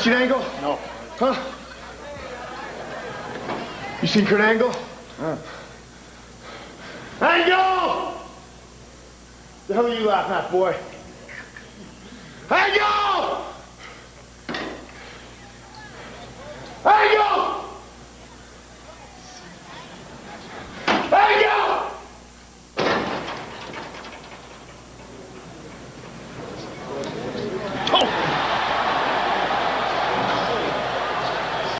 seen Angle? No. Huh? You seen Kurt Angle? Angle! The hell are you laughing at, boy? Angle!